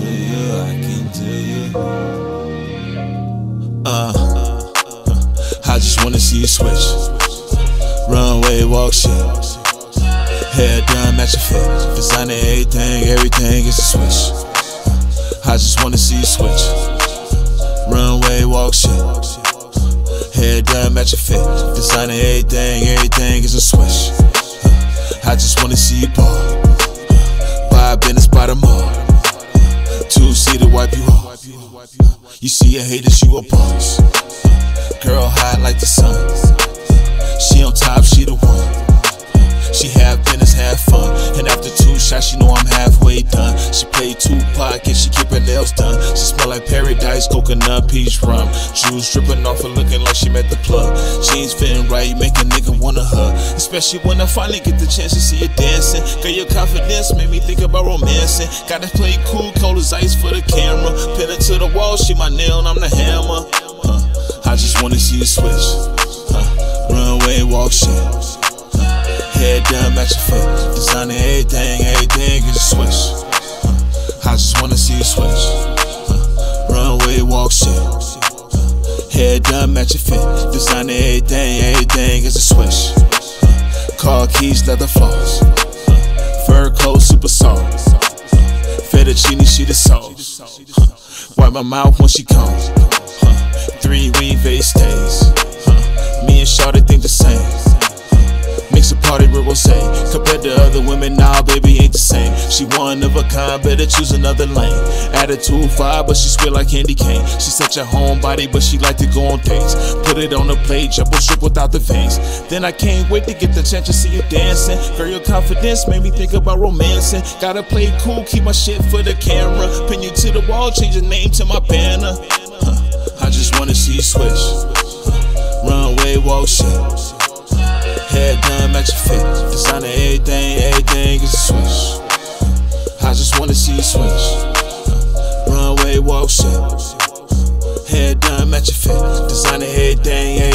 you. I just wanna see you switch. Runway walk shit. Hair done, match your fit. Designer everything is a switch. I just wanna see you switch. Runway walk shit. Hair done, match your fit. Designer everything is a switch. I just wanna see you ball. Buy a business by the mall. Two-seater wipe you off. You see a haters, you a boss. Girl hot like the sun. She on top, she the one. She have business, have fun. And after 2 shots, she know I'm halfway done. She play Tupac and she keep her nails done. She smell like paradise, coconut, peach rum. Jewels dripping off her, looking like she met the plug. Jeans fitting right, make a nigga wanna hug. Especially when I finally get the chance to see you dancing. Girl, your confidence made me think about romancing. Gotta play cool, cold as ice for the camera. Pin it to the wall, she my nail and I'm the hammer. I just wanna see you switch. Runway walk shit. Head done, match your fit. Designer everything is a switch. I just wanna see you switch. Runway walk shit. Head done, match your fit. Designer everything is a switch. Car keys, leather floss. Fur coat, super soft. Fettuccine, she the sauce. Wipe my mouth when she comes. 3 ring face stays. Me and Shawty think the same. Mix a party with rosé. Compared to other women, nah, baby ain't the same. She one of a kind, better choose another lane. Attitude 5, but she sweet like candy cane. She such a homebody, but she like to go on dates. Put it on the plate, jumbo strip without the veins. Then I can't wait to get the chance to see you dancing. Girl, your confidence made me think about romancing. Gotta play cool, keep my shit for the camera. Pin you to the wall, change your name to my banner. I just wanna see you switch. Runway walk shit. Head done, match your fit. Designer everything is a switch. I just wanna see you switch. Runway walk shit. Head done, match your fit. Designer everything